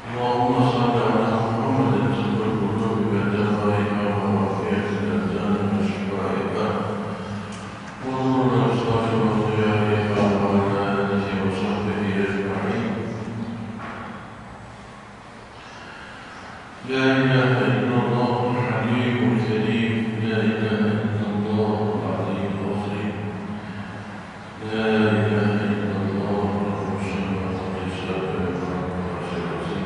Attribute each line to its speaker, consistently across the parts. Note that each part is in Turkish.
Speaker 1: اللهم صل على محمد طب القلوب ودوائها وعافية الأبدان وشفائها ونور الأبصار وضيائها وعلى آله وصحبه أجمعين. لا إله إلا الله الحليم الكريم، لا إله إلا الله العلي العظيم، لا إله إلا الله رب السماوات والأرض والعظيم.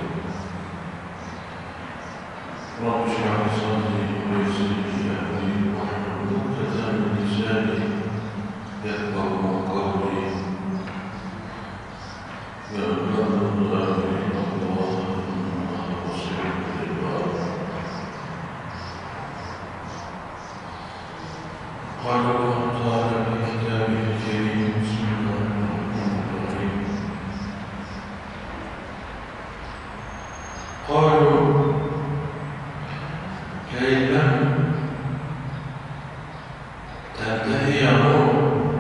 Speaker 1: رب اشرح لي صدري ويسر لي أمري واحلل عقدة من لساني يفقهوا قولي. يا عباد الله إن الله بصير بالعباد. قال الله تعالى في كتابه الكريم: بسم الله الرحمن الرحيم. قالوا كي لم تنتهي يا نور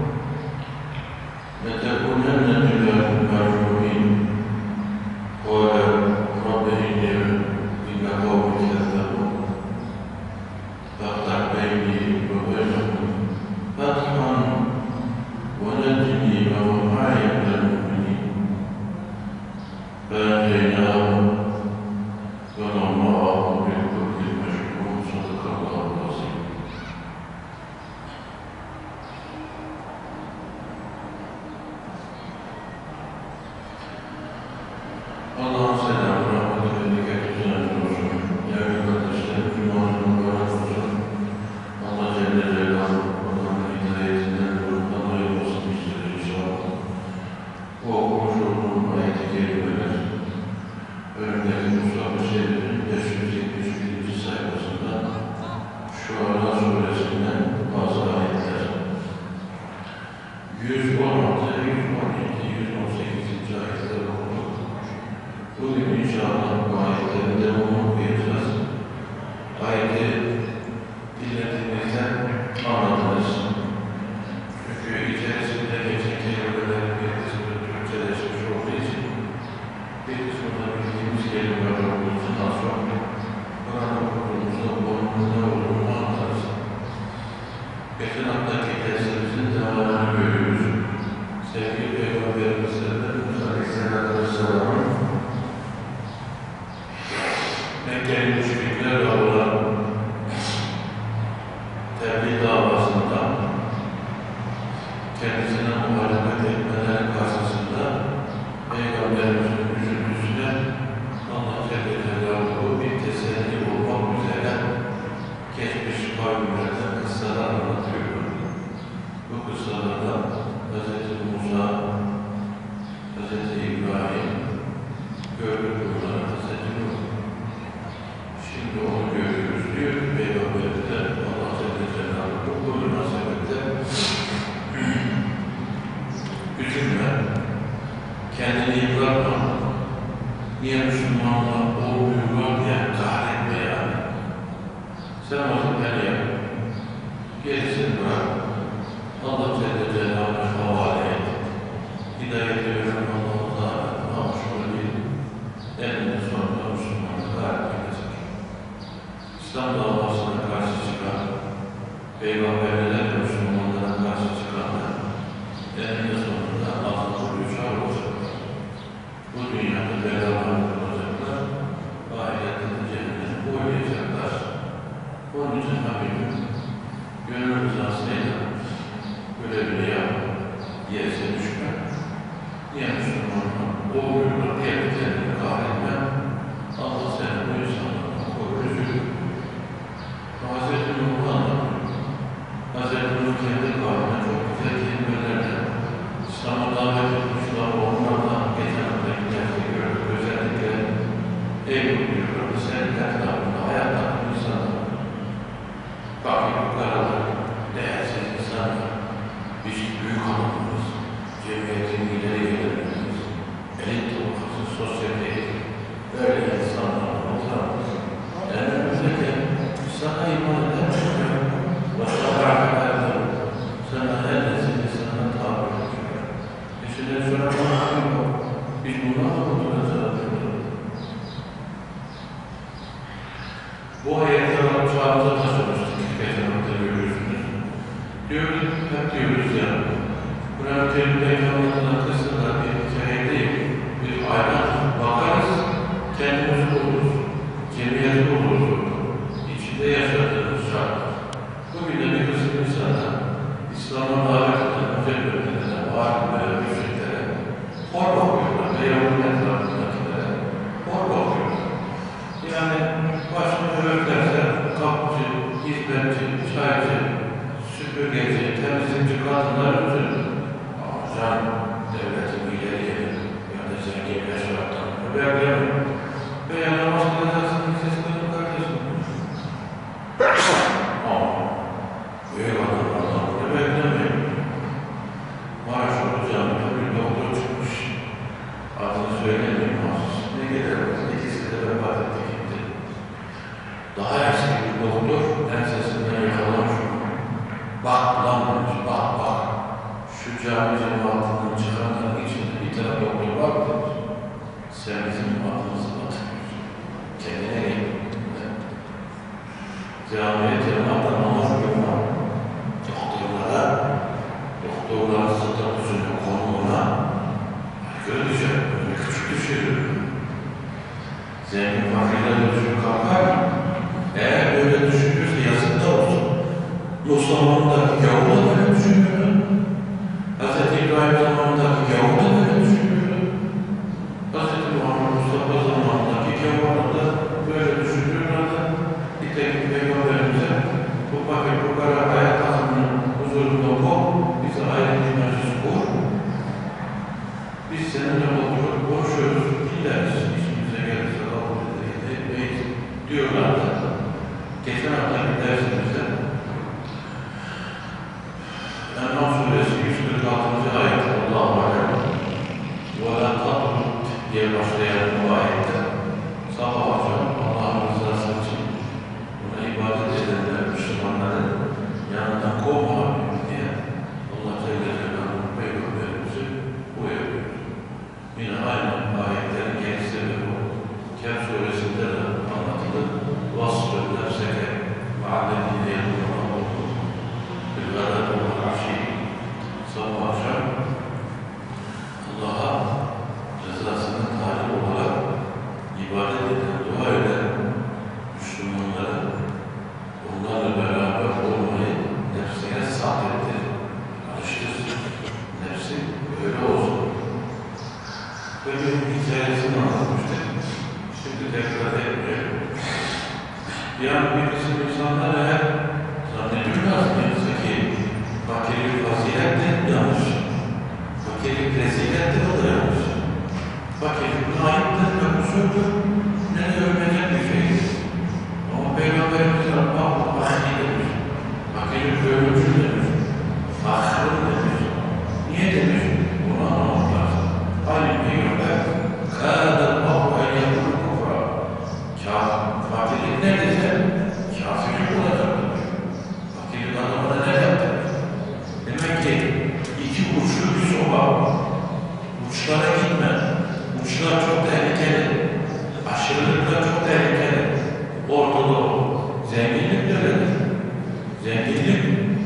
Speaker 1: لتكونن من المرجومين. قال رب إن قومي كذبون فافتح بيني وبينهم فتحا ونجني وهم معي من المؤمنين. فأنجيناه ومن معه بالفلك المشحون. صدق الله العظيم. Allah'ın selamı, rahmeti ve bereketi üzerinize olsun. Değerli kardeşlerim, cumanın mübarek olsun. Allah Celle Celaluhu Allah'ın hidayetinden ruhdan ayırmasını istedir inşallah. Bu okumuş olduğum ayet-i kerimeler önümdeki Mustafa Şerif'in 571. sayfasında Şuara suresinden bazı ayetler 116, 112, 118. ayetler okuduk. Bugün inşallah bu ayetlerin devamını okuyacağız. Ayeti dinlediğinizde anladınız. Çünkü içerisinde geçen kelimelerin bir kısmı Türkçeleşmiş olduğu için bir kısmı da bildiğimiz kelimeler olduğundan sonra Kur'an okuduğumuzda bunun ne olduğunu anlarız. Geçen haftaki dersimizin devamını görüyoruz. Sevgili Peygamberimizden Musa Aleyhisselatü Vesselam'ın Mekkeli müşriklerle olan tebliğ davasında kendisine muhalefet etmeleri karşısında Peygamberimizin üzüntüsüne Allah Celle Celaluhu bir teselli bulmak üzere geçmiş kavimlerden kıssalar anlatıyor. Bu kıssalarda Hz. Musa, Hz. İbrahim, gördük bunları Hz. Nuh. Şimdi onu görüyoruz diyor ki Peygamberimize Allah Celle Celaluhu bu münasebette üzülme, kendini yıpratma, niye Müslümanlar olmuyorlar diye kahretme yani. Sen vazifeni yap, gerisini bırak, Allah Celle Celaluhu'na havale et. Hidayeti veren Allah-u Teala'nın aşkını bil, eninde sonunda Müslümanlık galip gelecek. İslam davasına karşı çıkan, Peygamberlere ve Müslümanlara karşı çıkanlar eninde sonunda azılı rüçhar olacaklar. Bu dünyada belalarını bulacaklar, ahirette de cehennemi boylayacaklar. Onun için Rabbim gönül rızasıyla görevini yap, yerse düşme. Niye Müslümanlar boğuluyorlar diye kendini kahretme. Allah seni bu insanlardan korur, üzülür. Hz. Nuh'u anlatıyor. Hz. Nuh kendi kavmine çok güzel kelimelerle İslam'a davet etmişler. Onlardan geçen haftaki derste gördük. Özellikle ey Nuh diyorlar, senin etrafında hayatların insanlar, fakir fukaralar, değersiz insanlar, biz büyük hanımımız, cemiyetin ileri gelenlerimiz, elit tabakası, sosyeteyiz, böyle insanlarla oturamaz. Önümüzdeki sana iman eder, başka bırakırlar, sana her nesini sana tabi olacak. Şimdi sonra bana biz bundan da oturacağız. filmdeki anlatılan kısımda bir hikaye değil, bir ayna bakarız, kendimizi buluruz, cemiyeti buluruz, içinde yaşadığımız şartlar. Bugün de bir kısım insanlar, İslam'a davet eden özel bölümlerine, alim veya müşriklere hor bakıyorlar veya onun etrafındakilere hor bakıyorlar. Yani başını öğretlerse kapıcı, hizmetçi, çaycı, süpürgeci, temizlikçi kadınlar üzülür. Ama can devletin ileriye ya da zengin yaşardan öbürlerine veya namaz kılacaksın, siz kılın kardeşim. Ama büyük adamlardan bunu beklemeyin. Maraş Hoca'nın bir doktor çıkmış. Adını söylemeyeyim mahsus. Ne gelir? İkisi de vefat etti gitti. Daha eski bir doktor ensesinden yakalamış. Bak lan demiş, bak bak. Şu cami cemaatinden çıkanların içinde bir tane doktor var mı demiş. Sen bizim adımızı batırıyorsun. Kendine gel. Camiye cemaattan namaz kılma. Doktorların statüsünün konumuna göre düşer. Böyle küçük düşüyor. Zengin fakirlerle düşüp kalkar mı? Eğer böyle düşünürse yazıkta olsun. Osmanlı'daki gavur da böyle düşünüyordu. Hz. İbrahim zamanındaki gavur da böyle düşünüyordu. Hz. Muhammed Mustafa zamanındaki gavur da böyle düşünüyorlardı. Nitekim Peygamberimize bu fakir bu kara hayat takımının huzurunda bu, bize ayrı meclis kur. Biz seninle oturup konuşuyoruz, dinleriz. İşimize gelirse kabul edemeyiz diyorlardı. Geçen hafta bir dersimizde Enam suresi 146. ayet Allah'u alem وَلَا تَطْرُدْ diye başlayan bu ayette sabah akşam Allah'ın rızası için buna ibadet edenler, Müslümanların yanından kovma diye Allah Celle Celaluhu Peygamberimizi uyarıyor. Yine aynı ayetlerin kendisi de bu. Kehf suresinde de anlatılır. وَاصْبِرْ نَفْسَكَ مَعَ الَّذِينَ يَدْعُونَ رَبَّهُمْ بِالْغَدَاةِ وَالْعَشِيِّ sabah akşam Allah'a rızasının talip olarak ibadet eden, dua eden Müslümanlara onlarla beraber olmayı nefsine saadettir. Alıştırsın. Nefsi öyle olsun. Böyle bir hikayesini anlatmıştık. Şimdi tekrar etmeyelim. Yani bir kısım insanlar eğer zannediyorlar ki fakirlik fazilettir, yanlış. Fakirlik rezilettir, o da yanlış. Fakirlik layıktır ve kusurdur. Ne de övmeyecek bir şeydir. Ama Peygamberimiz Allah'u ahli demiş. Fakirlik övmücü demiş. Ahirun demiş. Niye demiş? Bunu anlamak lazım. Aynı Peygamber kâdallâhu eyyâhul kufra. Fakirlik ne dese? Kâfirlik olacak demiş. Fakirlik anlamına ne yaptı? Demek ki iki uçlu bir soba. Uçlara gitme. Uçlar çok tehlikeli. Aşırılıklar çok tehlikeli. Ortada ol. Zenginlik de öyledir. Zenginlik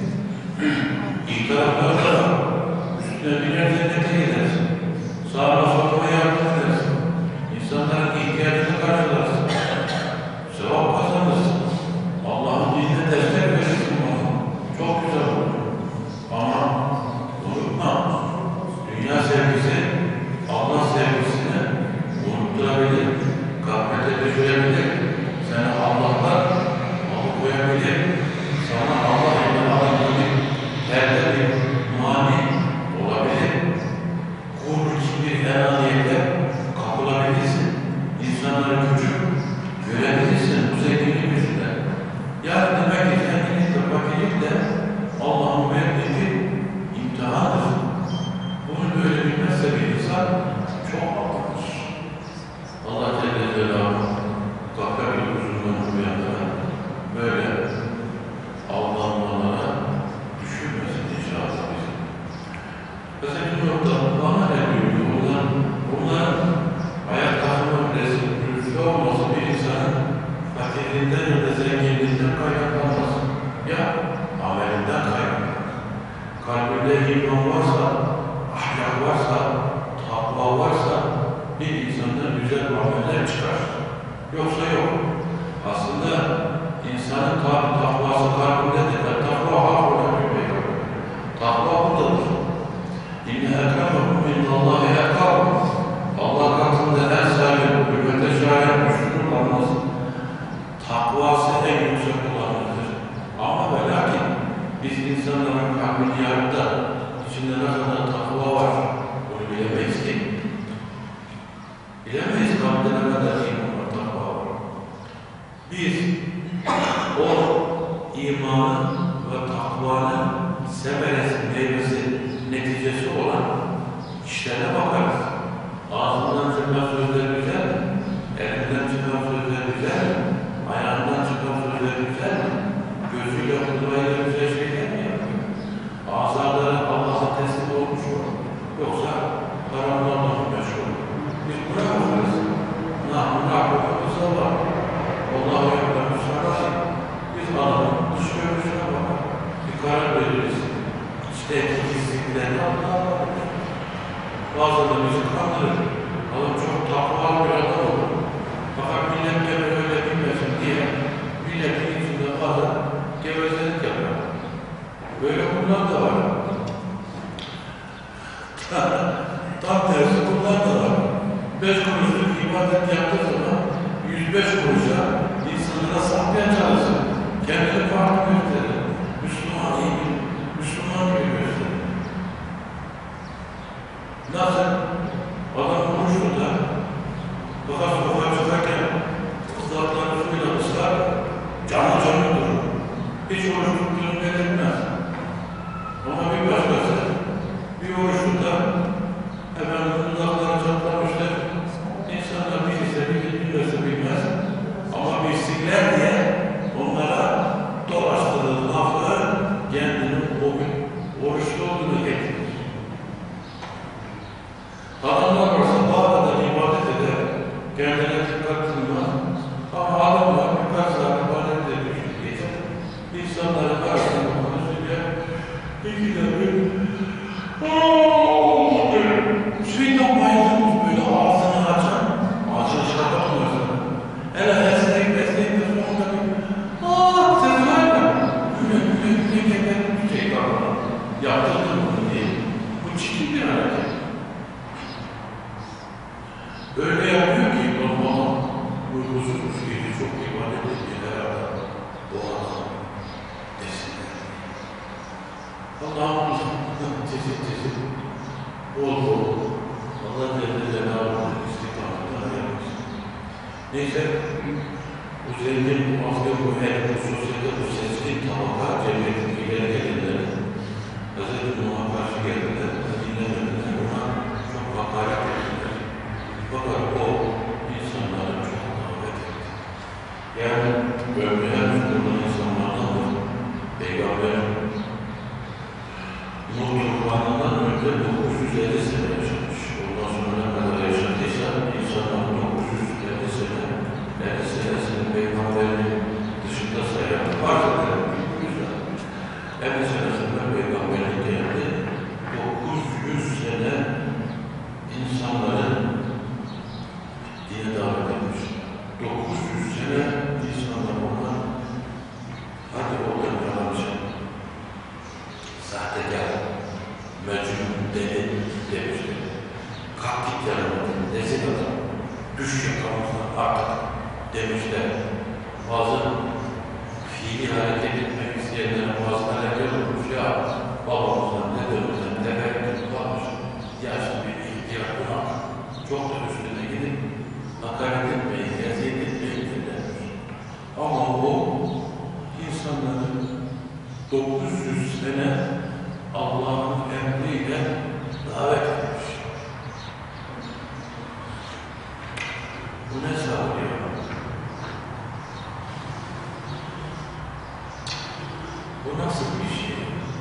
Speaker 1: ilk taraflarda da üstüne biner cennete gidersin. Sağına soluna yardım edersin. İnsanların ihtiyacını karşılarsın. Sevap kazanırsın. Allah'ın dinine destek verirsin bana. Çok güzel olur. Ama unutma, dünya sevgisi Allah sevgisini unutturabilir, gaflete düşürebilir, seni Allah'tan alıkoyabilir, sana Allah ile aradığını perde bir mani olabilir, korkunç bir enaniyete kapılabilirsin, insanları küçük görebilirsin bu zenginlik yüzünden. Yani demek ki zenginlik de fakirlik de Allah'ın verdiği bir imtihandır. Bunu böyle bilmezse bir insan çok aldanır. Allah Celle Celaluhu kahve bir huzurundan uyanlara böyle aldanmalara düşürmesin inşallah bizi. Mesela bir nokta bana ne diyor? Bunların hayat takımı rezil olması bir insanın fakirliğinden ya da zenginliğinden kaynaklanmaz. Ya amelinden kaynaklanır. Kalbinde iman varsa ameller çıkar. Yoksa yok. Aslında insanın takvası kalbindedir. Takva hak olan bir şey. Takva buradadır. İnne ekremakum innallahi ekramakum. Allah katında en sahibi, hürmete şair, güçlü olanınız, takvası en yüksek olanıdır. Ama ve lakin biz insanların kalbini yarıp da içinde ne kadar takva var, onu bilemeyiz ki. Bilemeyiz kalbinde ne kadar iman var, takva var. Biz o imanın ve takvanın semeresi, meyvesi, neticesi olan işlerine bakarız. Ağzından çıkan sözler güzel mi? Elinden çıkan sözler güzel mi? Ayağından çıkan sözler güzel mi? Gözüyle kudurayla güzel şeyler mi yapıyor? Azaları Allah'a teslim olmuş mu? Yoksa karanlığa meşgul olur. Biz buna bakarız. Nahmına akılımızda var. Allah'a yapmamız sararsa biz adamın dış görünüşüne bakar. Bir karar veririz. İşte eksikliklerini Allah'a bakar. Bazıları bizi kandırır. Adam çok takvalı bir adam olur. Fakat millet beni öyle bilmesin diye milletin içinde bazen gevezelik yapar. Böyle bunlar da var. Tam tersi bunlar da var. 5 kuruşluk ibadet yaptığı zaman 105 kuruşa insanlara satmaya çalışır. Kendini farklı gösterir. Müslüman iyi bir Müslüman gibi gösterir. Nasıl? Adam konuştu da fakat sokağa çıkarken kızlardan suyla ıslar, canı durur. Hiç oruç tuttuğunu belirtmez. Ama bir başkası bir oruçlu da hemen kızlardan çatlamıştır. İnsanlar bilirse bilirse bilmez. Ama bilsinler diye onlara dolaştırdığı lafı kendinin o gün oruçlu olduğunu getirir. Adamlar varsa bağdadan ibadet eder, kendine dikkat kılmaz. Ama adamlar birkaç saat ibadet edip geçer. İnsanların karşısında konuşunca ikide bir şeytan bayılmış böyle ağzını açan, ağzını çıkartamıyor sana. Hele esnek de sonunda bir ses var ya, güle bir şey var. Yaptırdım bunu diye. Bu çirkin bir hareket. Öyle yapıyor ki normal uykusuz gece çok ibadet ediyor herhalde. O adam desinler. Allah'ım çeşit bol Allah Celle istikametine yapmışsın. Neyse bu zengin, bu maske, bu her, bu sosyete, bu seskin tabaka cemiyetin ileri gelenleri Hz. Nuh'a karşı geldiler, dinlemediler, ona çok hakaret ettiler. Fakat o insanları çok davet etti. Yani görmeye Müslüman insanlardan da Peygamber Nuh tufanından önce 950 sene yaşamış. Ondan sonra ne kadar yaşadıysa insanlar 950 sene 50 senesini Peygamber'in dışında sayan fark eder. 50 senesinde Peygamber'in geldi. 900 sene insanların dine davet etmiş. 900 sene insanlar ona hadi oradan yalancı, sahtekar, mecnun, deli demişler. Kalk git yanımdan, rezil adam, düş yakamızdan artık demişler. Bazı fiili hareket etmek isteyenlerin bazı hareket olmuş ya, babamızdan, dedemizden, tefekkür varmış. Yaşlı bir ihtiyar buna çok da üstüne gidip hakaret etmeyin, eziyet etmeyin derler. Ama o insanların 900 sene Allah'ın emriyle davet etmiş. Bu ne sağlıyor? Bu nasıl bir şey?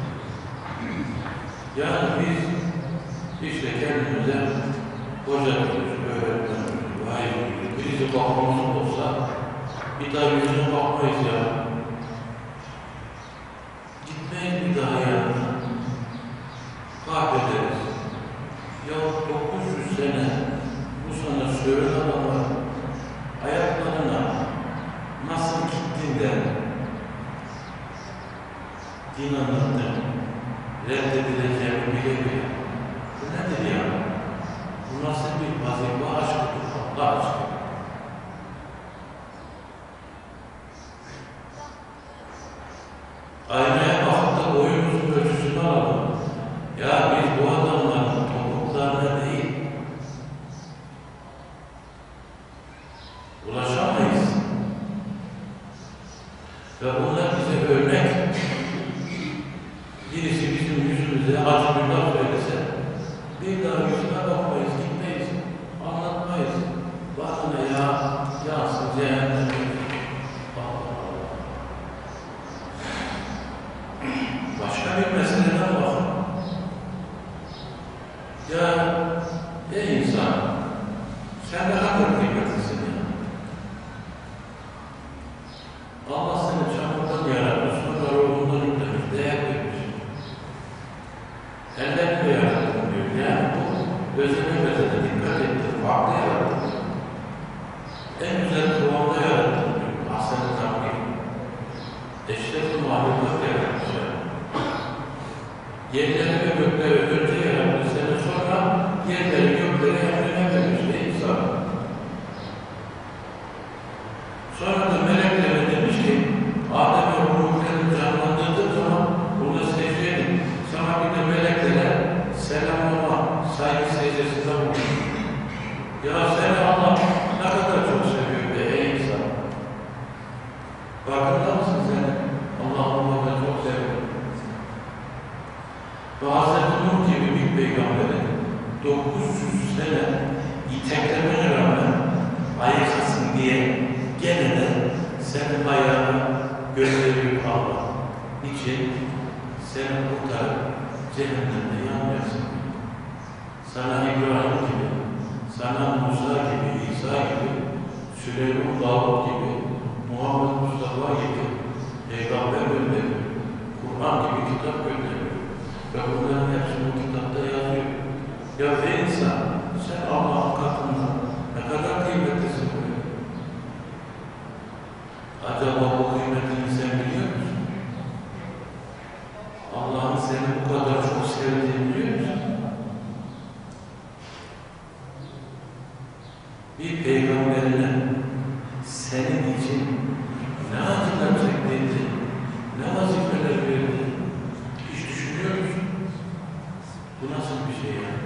Speaker 1: Yani biz işte kendimize hoca diyoruz, öğretmen diyoruz, vay diyoruz. Birisi bakmamız olsa bir daha yüzüne bakmayız ya. Gitmeyiz bir daha yanına. Kahvederiz. Ya 900 sene bu sana söylenen adamlar giden din anlattım, reddedileceğimi bile bile. Bu nedir ya? Bu nasıl bir vazife aşkıdır, Allah aşkı? Aynaya bakıp da boyumuzun ölçüsünü alalım. Ya biz bu adamların topuklarına değil, ulaşamayız. Ve onlar bize örnek. Birisi bizim yüzümüze acı bir laf söylese, bir daha yüzüne bakmayız, gitmeyiz, anlatmayız. Bakın ya, yansın cehennem. Başka bir meseleden bakın. Ya, ey insan, sen ne kadar kıymetlisin ya? Allah seni çamurdan yaratmış, sonra ruhundan yüklemiş, değer vermiş. Ellerini yarattın diyor. Yani bu özene dikkat ettir, farklı yarattın. En güzel kıvamda yarattın diyor. Ahsen-i takdir. Eşref-i mahlukat yaratmış. Yerleri ve gökleri önce yaratmış seni, sonra yerleri gökleri emrine vermiş de insan. Sonra da meleklere demiş ki, Adem'e ruhlarını canlandırdığı zaman burada secde edin. Sonra bir de meleklere selamlama, saygı secdesinde bulun. Ya seni Allah ne kadar çok seviyor be ey insan. Farkında mısın sen? Allah'ım ben çok seviyorum. Ve Hazreti Nuh gibi bir peygamberin 900 sene iteklemene rağmen ayıkasın diye gene de senin ayağını gösteriyor Allah. Niçin? Seni kurtarıp cehennemde yanmayasın. Sana İbrahim gibi, sana Musa gibi, İsa gibi, Süleyman Davud gibi, Muhammed Mustafa gibi peygamber gönderiyor. Kur'an gibi kitap gönderiyor. Ve bunların hepsi bu kitapta yazıyor. Ya ey insan, sen Allah'ın katında ne kadar kıymetlisin böyle? Acaba bu kıymetini sen biliyor musun? Allah'ın seni bu kadar çok sevdiğini biliyor musun? Bir peygamberine senin için ne acılar çektiğini, ne vazifeler verdi, hiç düşünüyor musun? Bu nasıl bir şey yani?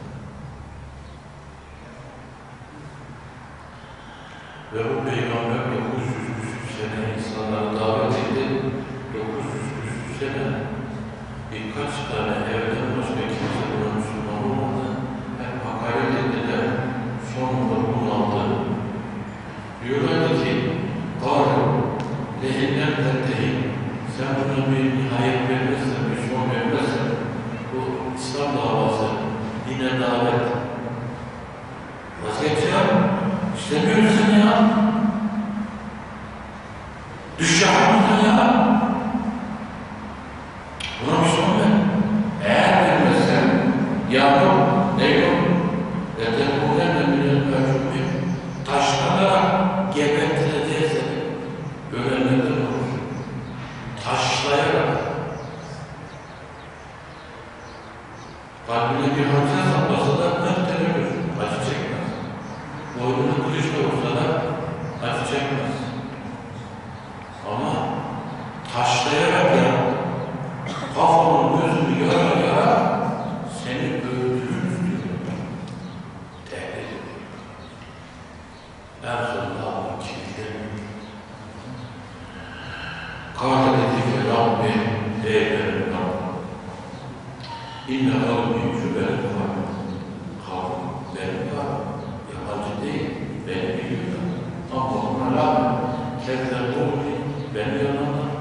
Speaker 1: Ve bu peygamber 900 sene insanları davet etti. 900 sene birkaç tane evden başka kimse buna Müslüman olmadı. Hep hakaret ettiler. Sonunda bunaldı. Diyorlardı ki, Kârı, lehinden tettehin, sen buna bir nihayet vermezsen, bir son vermezsen, bu İslam davası, dine davet. Vazgeçeceğim, istemiyoruz seni ya. Düşecek mısın ya? Buna bir son ver. Eğer vermezsen, ya yok, ne yok? Etekûlenne minel mevcûdîn. Taşlanarak gebertileceğiz seni. Ölenlerden olur. Taşlayarak. Kalbine bir hadise saplasa da muhtemelen ölür. Acı çekmez. Boynunu kılıçla olsa da acı çekmez. Ama taşlayarak ya, kafanın gözünü yara yara seni öldürürüz diyor. Tehdit ediyor. En sonunda Allah kilitleniyor. Kâle dedi ki Rabbi, ey benim Rabbim, İnne kavmi cübel kavmi benim kavmi, yabancı değil, beni biliyorlar. Ama ona rağmen kendine doğru beni yanarlar.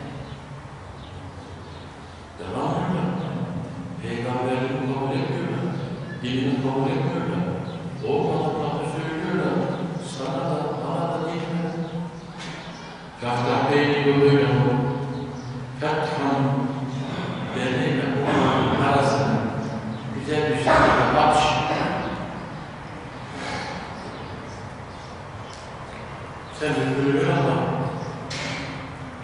Speaker 1: Devam ediyorlar. Peygamberliğini kabul etmiyorlar. Dinini kabul etmiyorlar. Olmadıklarını söylüyorlar. Sana da, bana da değilmez. Fakat beyni böyle olur. Fethan beniyle onun arasını güzel bir şekilde aç. Sen de görüyor ama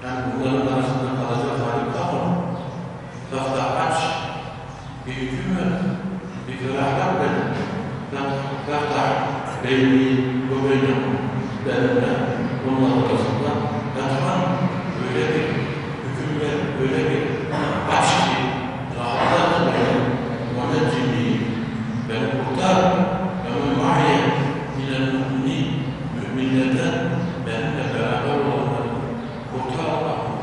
Speaker 1: Yani bunların arasında kalacak halim kalmadı. Taftah aç, bir hüküm ver, bir ferahlık ver. Taftah beyni, bu beyni, benimle, bunun arasında yatman öyle bir hüküm ver, öyle bir aç ki, rahatlar beni, bana cimri, beni kurtar, beni mahiye, minel mu'minin, müminlerden benimle beraber olanları kurtar Allah'ım.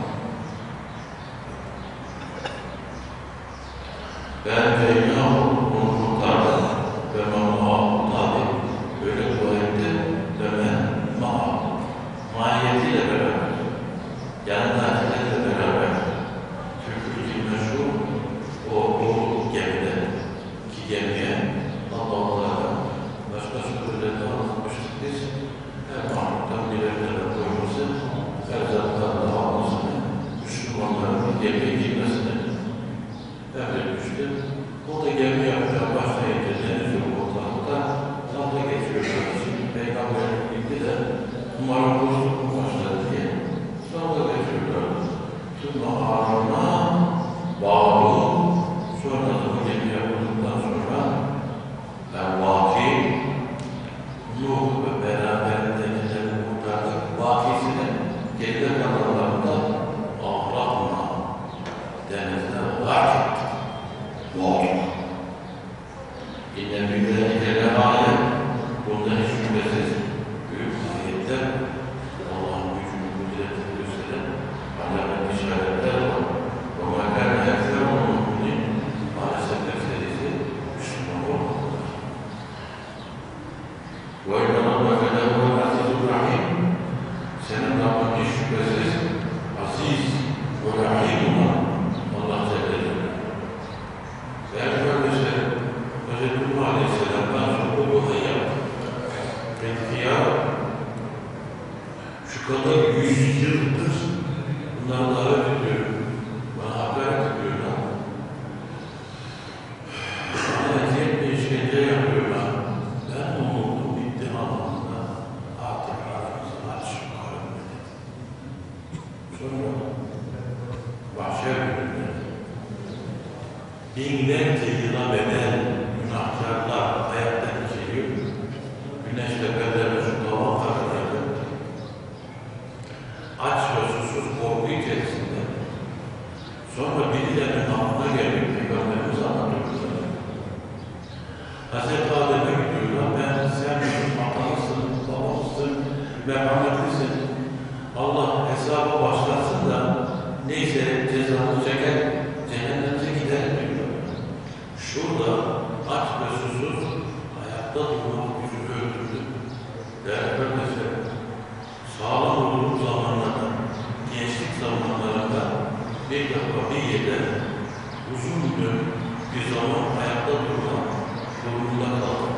Speaker 1: Ben feynahu onu kurtardım ve ma'ahu tabi öyle dua etti ve ben ma'ahu mahiyetiyle beraber yanındakilerle beraber Türk'ü meşhur o doğru gemide ki gemiye Allah'lara başka şükürlerle anlatmıştık biz her mahluktan birbirine koyması her zattan da almasını Müslümanların gemiye girmesini emretmişti. O da gemi yapmaya başlayınca deniz yok ortalıkta dalga geçiyorlar. Şimdi Peygamber'in bildi de umarım bozuluk başladı diye dalga geçiyorlar. Tüm ağırlığına bağlı sonra da bu gemi yapıldıktan sonra vaki Nuh ve beraberindekilerini kurtardık. Vakisini geride kalanlarında ağlatma denizde var ettik. Boğulma. Yine müddelikleri alem. Bunda hiç şüphesiz büyük ayetler Allah'ın gücünü, kudretini gösteren alamet işaretler var. O makane ekser olmalı. Maalesef ekserisi Müslüman olmalıdır. Ve inna Rabbeke lehuvel azizur rahim. Senin Rabbin hiç şüphesiz aziz ve rahim olan Allah Celle Celle. Değerli kardeşlerim, Hz. Aleyhisselam'dan sonra bu duayı yaptı. Peki ya, şu kadar 100 yıldır bunları davet ediyorum. Bana hakaret ediyorlar. Bana eziyet bir işkence yapıyorlar. Ben umuldum bitti anlamında. Artık aramızı aç, karım dedi. Sonra bahşer gününde binlerce yıla bedel günahkarlar hayatta geçiriyor. Güneş tepelerine şu dava kararlardı. Aç ve susuz korku içerisinde. Sonra birilerinin aklına gelip Peygamberimiz anlatıyorlar. Hazreti Adem'e gidiyorlar. Sen benim atanısın, babamısın, merhametlisin. Allah hesaba başlasın da neyse cezanı çeker, cehennemize gider diyor. Şurada aç ve susuz hayatta durmak gücünü öldürdü. Değerli kardeşlerim, sağlam olduğum zamanlarda, gençlik zamanlarında bir defa bir yerde uzun bir zaman hayatta durmak durumunda kaldım.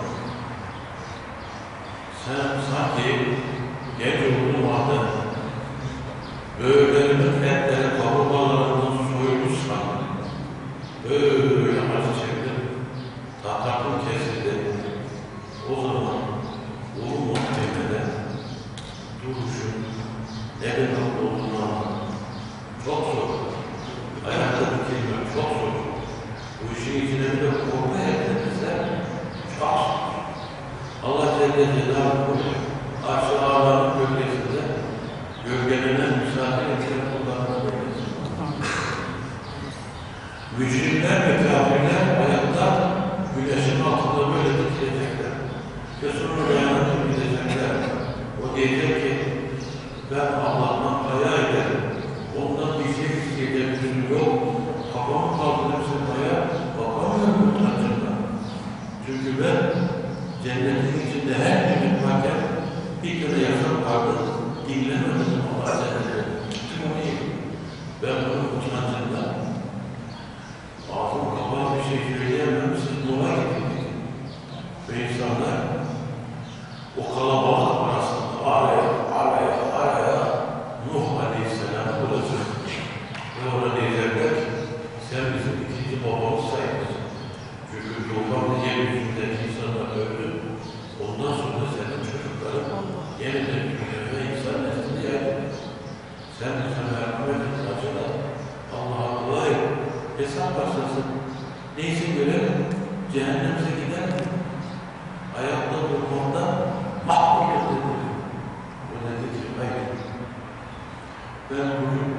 Speaker 1: Sen sanki genç olduğun halde böyle etlere kaburgalarından soyulmuşsan böyle acı çektim. Takatım kesildi. O zaman o muhtemele duruşun ne kadar olduğunu anladım. Çok zor. Ayakta dikilmek çok zor. Bu işin içine bir de korku eklenirse çok zor. Allah Celle Celaluhu arş-ı ağların gölgesinde gölgelenen misafir edilen kullarına verilsin. Mücrimler ve kafirler hayatta güneşin altında böyle dikilecekler. Ve sonra dayanıp gidecekler. O diyecek ki ben Allah'tan hayal ederim. Ondan bir şey isteyeceğim yok. Kafamı kaldırırsın hayal, bakamıyorum utancımdan. Çünkü ben cennetin içinde her gün varken bir kere yaşam vardı. Dinlemedim Allah Celle. Gittim onu. Ben bunun utancımdan ağzım kapalı bir şey söyleyemem. Siz buna gidin. Ve insanlar o kalabalık arasında araya Nuh Aleyhisselam bulacak. Ve ona diyecekler ki sen bizim ikinci babamız sayılır. Çünkü Nuh'un yeryüzündeki insanlar öldü. Ondan sonra senin çocukların yeniden dünyaya insan neslini yaydı. Sen bize başlasın. Neyse göre cehennemize gider mi? Ayakta durmamda mahvolur dedi. O dedi ki hayır. Ben bugün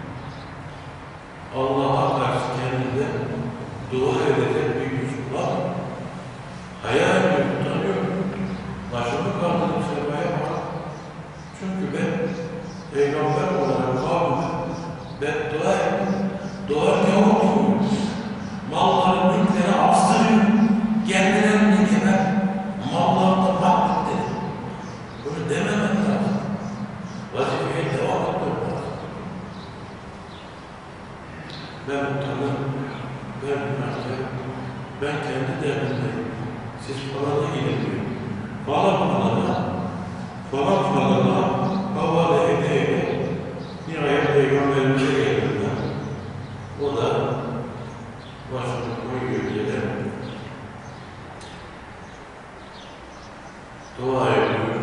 Speaker 1: Allah'a karşı kendimde dua edecek bir güç bulan hayal tutamıyorum. Başımı kaldırıp semaya bak. Çünkü ben peygamber olarak kavmime beddua ettim. Doğarken oldum. Malların mülkleri astırıyor. Kendilerini geber. Mallarında mahvet dedi. Bunu dememek lazım. Vazifeye devam etmek lazım. Ben utanırım. Ben günahkarım. Ben kendi derdimdeyim. Siz falana gidin. Falana havale ede nihayet Peygamberimize geldiler. O da başını koyuyor yere. Dua ediyor.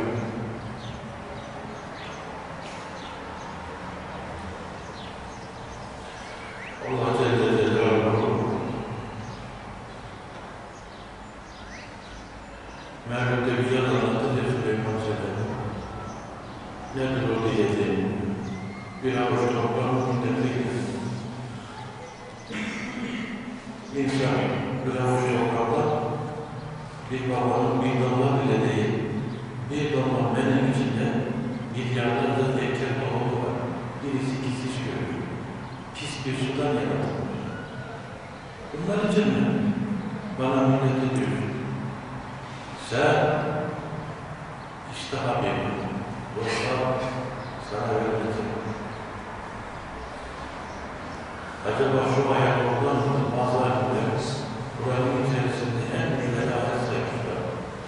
Speaker 1: Allah Celle Celaluhu Mehmet'te güzel anlattı diye Süleyman Sefer'e. Nedir o diyeti? Bir avuç toprağın minnetlidir. İnsan bir avuç toprağda bir babanın bir damla bile değil. Bir damla benim içinde milyarlarca eker tohumu var. Birisi pis iş görüyor. Pis bir sudan yaratılmış. Bunlar için mi? Bana minnet ediyorsun. Sen işte Habibim. Yoksa sana öğreteceğim. Acaba şu ayak oradan mı? Bazılar biliriz. Buranın içerisinde en güzel ayet saymışlar.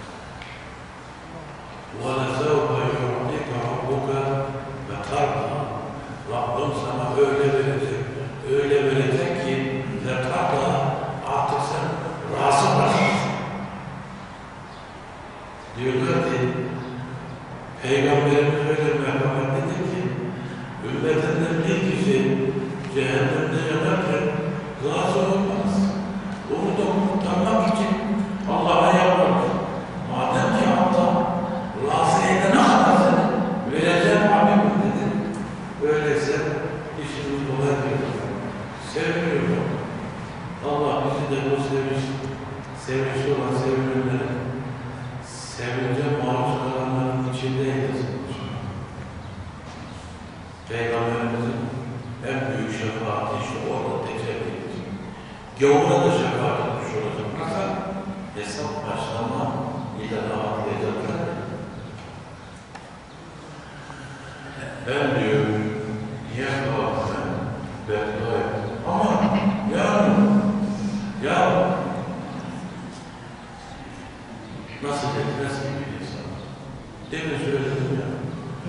Speaker 1: وَلَسَوْفَ يُعْطِيكَ رَبُّكَ وَتَرْضَى Rabbim sana öyle verecek ki وَتَرْضَى artık sen razı bırakırsın. Diyorlar ki Peygamberimiz öyle merhametlidir ki ümmetinden bir kişi cehennemde yanarken razı olmaz. Onu da kurtarmak için Allah'a yalvarır. Madem ki Allah razı edene kadar seni vereceğim Habibim dedi. Öyleyse işimiz kolay değil. Sevmiyorum. Allah bizi de bu sevinçli olan sevinenlere sevince maruz kalanların içinde eylesin. Peygamberimizin en büyük şefaati işte orada tecelli edecek. Gavura da şefaat etmiş olacak. Fakat hesap başlama ile rahatlayacaklar. Ben diyor, niye kavga beddua ettim? Ama ya nasıl etmez gibi bir insan? Demin söyledim ya,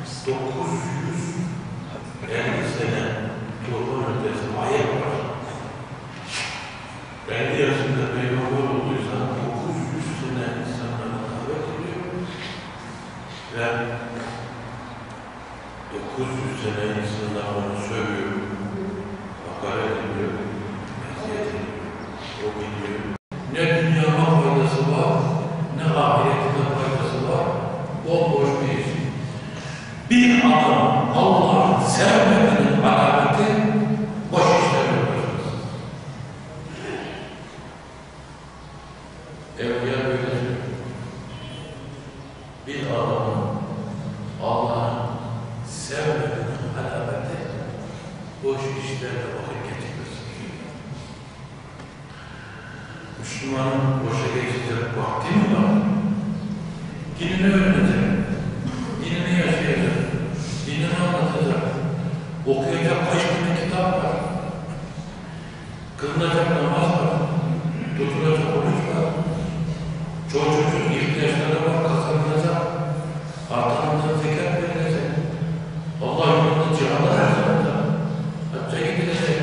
Speaker 1: 950 sene kurban ötesi ayet var. 50 yaşında peygamber olduysan 900 sene insanlara davet ediyor ve 900 sene insanlar onu sövüyor, hakaret ediyor, eziyet ediyor, o biliyor. Ne dünyama faydası var, ne ahiretine faydası var, bomboş bir iş. Bir adam Allah'ın sevmemenin alameti boş işlerle uğraşması. Evliya böyle söylüyor. Bir adamın Allah'ın sevmemenin alameti boş işlerle vakit geçirmesi. Müslümanın boşa geçecek vakti mi var? Dinini öğrenecek, dinini yaşayacak, dinini anlatacak, okuyacak kaç tane kitap var, kılınacak namaz var, tutulacak oruç var, çocuğun ihtiyaçları var, kazanılacak, artanından zekat verilecek, Allah yolunda cihana harcanacak, hacca gidilecek,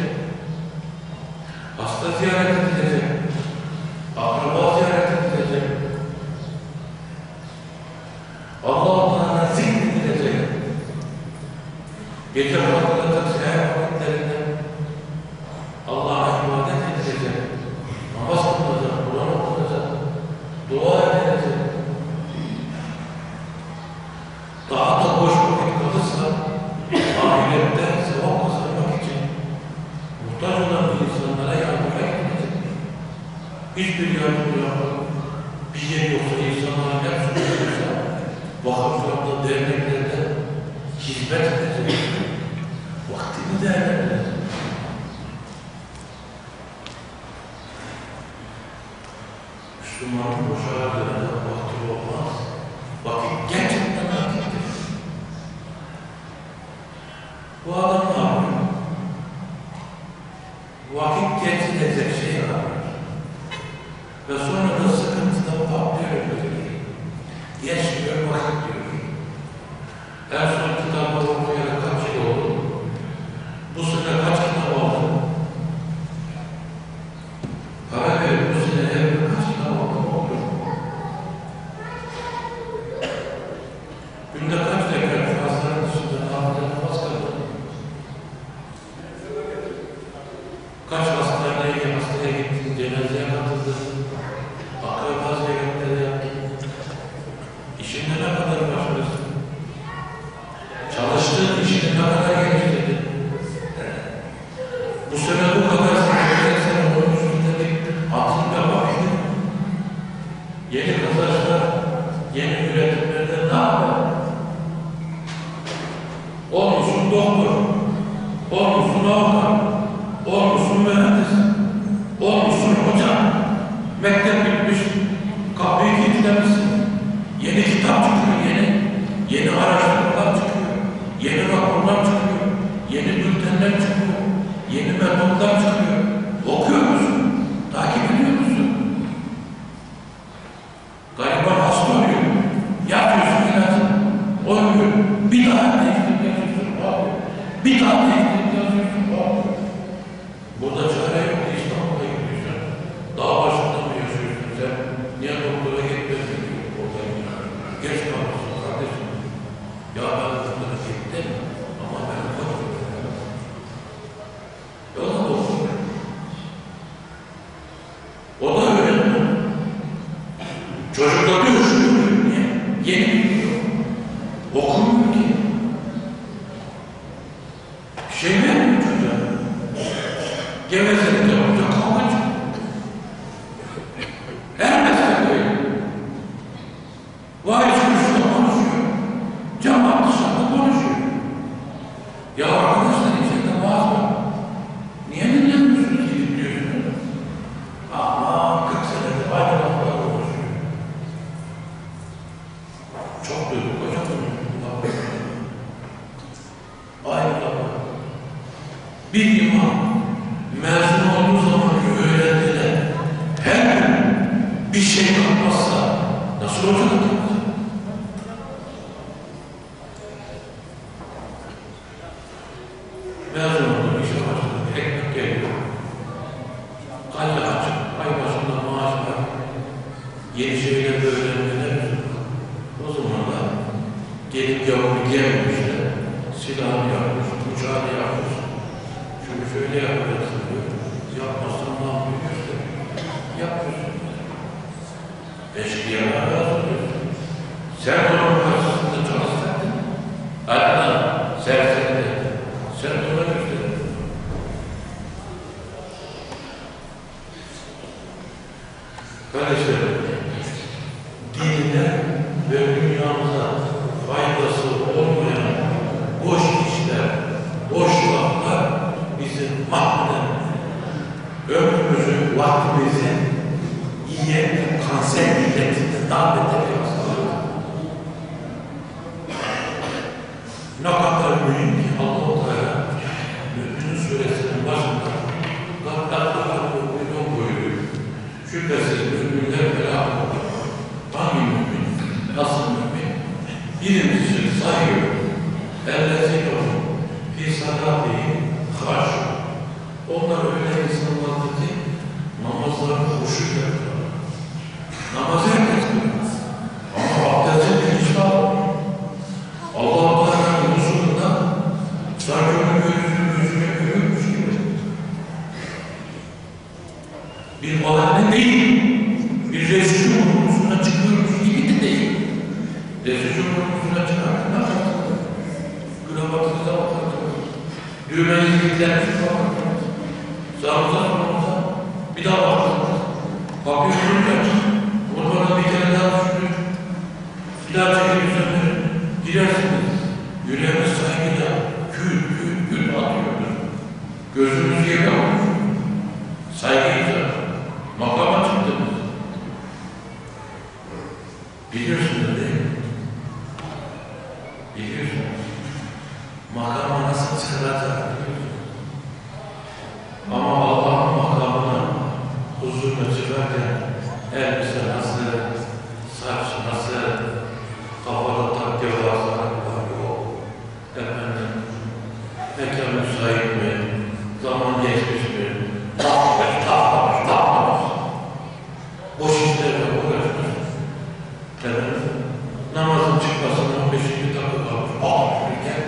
Speaker 1: hasta ziyaret edilecek, akraba ziyaret edilecek, Allah'tan zikredilecek, gece vakitlerinde, seher vakitlerinde Allah'a ibadet daha da boş vakit kalırsa ahirette sevap kazanmak için muhtaç olan insanlara yardım etmeyecek. Hiçbir yardım yapmak bir yer yoksa, insanların hepsi yoksa vakıflarda, derneklerde hizmet edecek. Vaktini değerlendirecek. Müslümanın boşa harcadığında vakti olmaz. Vakit gerçekten vakittir. Bu adam ne yapıyor? Vakit geçilecek şey arıyor. Ve sonra da sıkıntıdan patlıyor böyle. Geçmiyor vakit diyor. En son kitabı okuyarak kaç yıl oldu? Bu sene kaç kitap oldu? Para verir, bu sene evde kaç kitap oldu? Günde kaç tekrar hastanın dışında namazda namaz kıldı? Kaç hastaya gittin, cenazeye katıldın, akraba ziyaretleri yaptın. İşinde ne kadar başarısın? Çalıştığın işini ne kadar geliştirdin? Bu sene bu kadar sen onun üstünde bir atın yapamadın. Yeni kazançlar, yeni üretimlerde ne yapar? Olmuşsun doktor, olmuşsun avukat, olmuşsun mühendis, olmuşsun hoca, mektep bitmiş, kapıyı kilitlemişsin, yeni kitap çıkıyor, yeni araştırmalar çıkıyor, yeni raporlar çıkıyor, yeni bültenler çıkıyor, yeni metotlar çıkıyor. Okuyor musun? Takip ediyor musun? Gariban hasta oluyor, yapıyorsun ilacı, oynuyor, bir daha değiştirip yazıyorsun, bir daha değiştirip yazıyorsun. Burada çare yok, İstanbul'a gidiyorsun. Dağ başında mı yaşıyorsun sen? Niye doktora gitmedin diyor orada. Geç kalmışsın kardeşim. Ya ben doktora gittim ama ben bakıyorum. Ya o da doktor. O da öğrenmiyor. Çocuklar diyor şunu niye? Yeni biliyor. Okumuyor ki. Şey vermiyor çocuğa. Gevezelikte olacak kavgacı. Her meslek öyle. Vay çocukla konuşuyor. Cemaat dışarıda konuşuyor. Ya arkadaşlar içeride vaaz var. Niye dinlemiyorsunuz ki dinliyorsunuz? Ama 40 senedir aynı laflar konuşuyor. Çok duyduk hocam. Aynı laflar. Bir imam mezun olduğu zaman öğrendiler. Her gün bir şey yapmazsa nasıl olacak? Mezun olduğu işe başladı. Ekmek geliyor. Kalle açık. Ay başında maaş var. Yeni şeyler öğrenmeler. O zaman da gelip yavru gelmemişler. Silahını yapmış, uçağını yapmış. Şunu şöyle yapacaksın diyor. Yapmazsan ne yapıyorsun? Yapıyorsun. Eşkıyalar razı oluyorsun. Sen onun karşısında çalışsaydın. Adnan, serseri de. Sen de ona gösterdin. Kardeşlerim, dinine ve dünyamıza faydası olmayan boş işler, boş laflar bizi mahveden, ömrümüzü, vaktimizi yiyen kanser milletinde davet ediyoruz. Ne kadar mühim ki Allah-u Teala Mü'minin suresinin başında "Gattatlarla uygun buyuruyor. Şüphesiz müminler helak olur. Hangi mümin? Nasıl mümin? Birincisi sayıyor. Ellezîne fî salâtihi hâşûn. Onlar öyle insanlardır ki namazlarını huşu yapıyorlar. Namazı herkes kılmaz. Ama abdestin bilinçli almıyor. Allah-u Teala'nın huzurunda sanki onun gözüne görüyormuş gibi. Bir bahane değil. Bir Resul'ün huzuruna çıkıyormuş gibi de değil. Resul'ün huzuruna huzuruna çıkarken ne yaparsınız? Kravatınıza bakarsınız. Düğmenizi kilitleriniz bakarsınız. Sağınıza solunuza bir daha bakarsınız. Kapıyı kurunca oradan bir kere daha düşünün. Silah çekip üzerine girersiniz. Yüreğiniz saygıyla gül atıyordur. Gözünüz yere olur. Saygıyla makama çıktınız. Biliyorsunuz değil mi? Biliyorsunuz. Makama nasıl çıkaracak biliyorsunuz. Ama Allah'ın makamına huzuruna çıkarken elbise nasıl, saç nasıl, kafada takke varsa yok. Efendim, mekan müsait mi? Zaman geçmiş mi? Tapmamış. Boş işlerle uğraşmış. Efendim, namazın çıkmasına 15. dakika kalmış.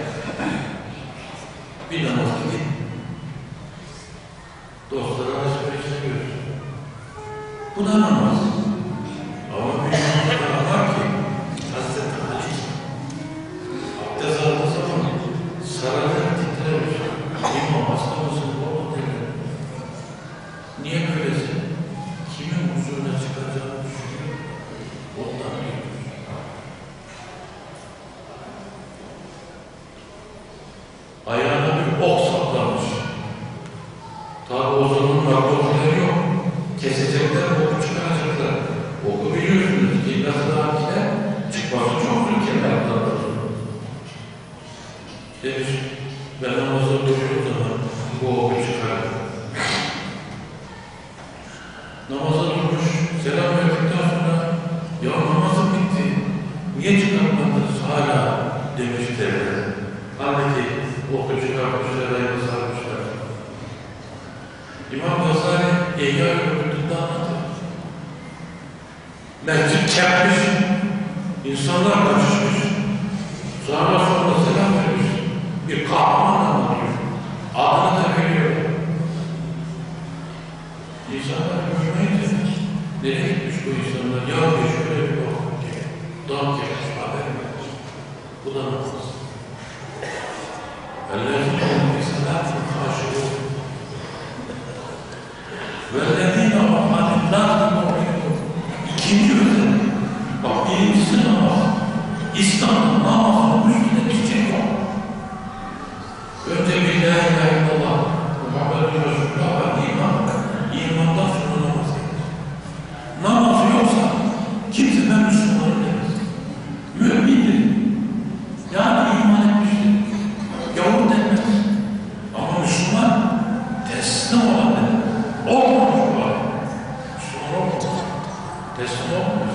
Speaker 1: Bir namaz gidin. Dostlara alışverişe görürsün. Bu da namaz. Ama bir namaz var ki Hazreti Ali abdest aldığı zaman sarılarak titremiş. İmam hasta mısın? Oğlum dedi. Niye böylesin? Kimin huzuruna çıkacağını düşünüyor. Ondan diyor. Ayağına bir ok saplamış. Tabi o zaman narkotikleri yok. Kesecekler, oku çıkaracaklar. Oku biliyorsunuz ki nasıl hakiler çıkması çok zor kenarlardır. Demiş, ben namaza durduğum zaman bu oku çıkardım. Namaza durmuş, selam verdikten sonra ya namazım bitti, niye çıkartmadınız hala demiş devlet. Halbuki oku çıkartmışlar, ayını sarmışlar. İmam Gazali Eyyâ Yurdu'nda anlatır. Mescid çekmiş, insanlar kaçışmış, sonra selam vermiş, bir kahraman anlatıyor, adını da veriyor. İnsanlar görmeyince, nereye gitmiş bu insanlar? Ya şöyle bir bakın ki, dam gelmiş, haber vermiş. Bu da namaz. اَلَّذِينَ بِسَلَاتٍ خَاشِعُونَ وَالَّذِينَ هُمْ عَنِ اللّٰهِ مُعْرِضُونَ İkinci özellik. Bak birincisi namaz. İslam'ın namazının üstüne bir şey yok. Önce bir la ilahe illallah, Muhammed Resulullah ve imandan sonra namaz gelir. Namazı yoksa kimse ben Müslümanım demez. Mümindir. Yani iman etmiştir. Yavur denmez. Ama Müslüman teslim olan denir. Olmamış var. Müslüman olmaz. Teslim olmaz.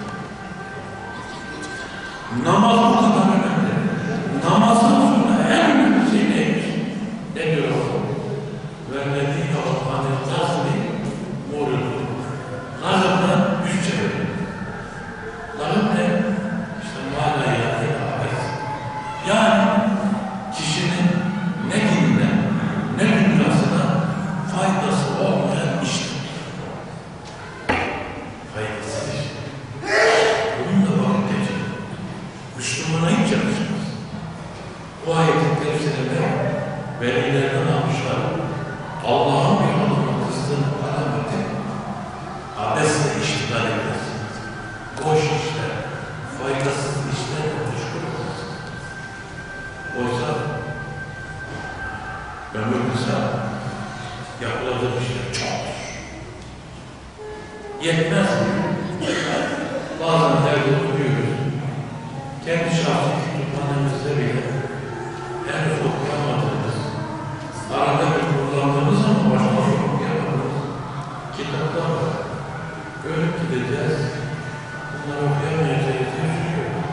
Speaker 1: Namaz bu kadar önemli. Namazdan sonra en önemli şey neymiş? Ne diyor Allah? وَالَّذِينَ عَنِ النَّاسِ مُعْرِضُونَ Gazap'tan yüz çevirir. Gazap ne? İşte mâlâ yani kişinin ne dinine, ne dünyasına faydası olmayan iştir. Faydasız iş. Bunun da vakit geçer. Müslümana hiç yakışmaz. Bu ayetin tefsirinde velilerden almışlar. Allah'ın bir adamın kızdığını alameti abesle iştigal etmezsiniz. Boş işler, faydasız işlerle meşgul olmazsınız. Oysa ömür kısa yapılacak işler çok. Yetmez mi? Bazen evde oturuyoruz. Kendi şahsi kütüphanemizde bile henüz okuyamadığımız, arada bir kullandığımız ama başka okuyamadığımız kitaplar var. Ölüp gideceğiz, bunları okuyamayacağız diye düşünüyoruz.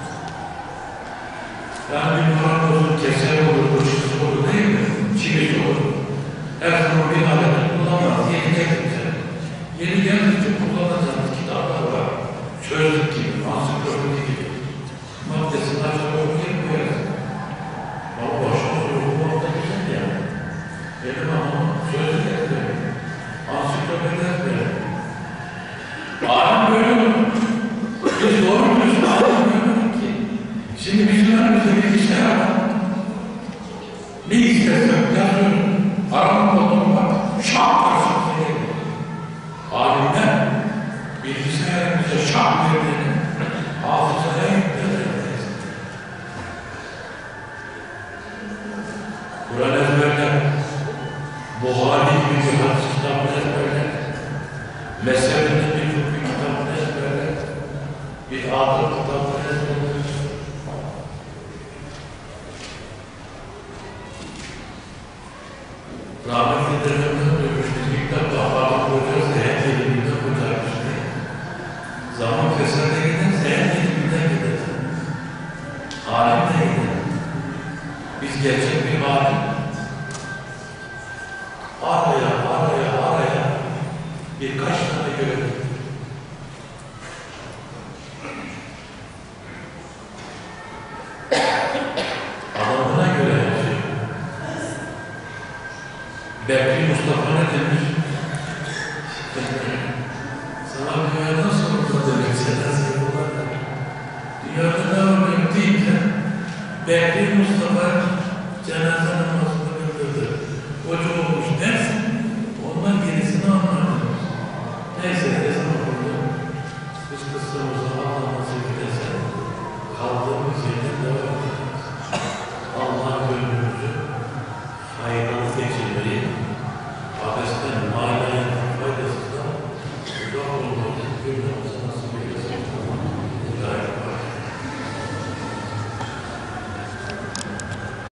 Speaker 1: Yani bir maranozun keser olur, uçusu olur değil mi? Çivisi olur. Her zaman bir aleti kullanmaz, yeni geldikçe. Yeni geldikçe kullanacağımız kitaplar var. Sözlük gibi, ansiklopedi gibi. Maddesini aşağı okuyup koyarız. Ama başka soru okumak da güzel yani. Benim anlamam sözlük ezberi, ansiklopedi ezberi. Alem böyle olur. Biz doğru dürüst alem görmedik ki.
Speaker 2: önümüzde bilgisayar var. Ne istersek yazıyorum. Aramın olduğum var. Şak karşımıza geliyor. Alimler bilgisayarımıza şak verdiğini hafızaya yükleniriz. Kur'an ezberler. Buhari gibi bir hadis kitabını ezberler. Mezhebinde bir fıkıh kitabını ezberler. Bir adım kitabını ezberler. Rahmetli dedemden duymuştuk. İlk defa Fatih Hoca seyahat eliminde kurtarmıştı. Zaman fesada giden seyahat eliminde gider. Alim de gider. Biz gerçek bir alim. Araya birkaç tane görelim. Adamına göre her şey. Bekri Mustafa ne demiş? Sana dünyadan sonra demek senden sevgiler. Dünyada ne var deyince Bekri Mustafa cenaze namazını kıldırdı. Hoca olmuş dersin, ondan gerisini anlamıyoruz. Neyse, ezan okundu. Biz kısmımıza Allah nasip ederse kaldığımız yerden devam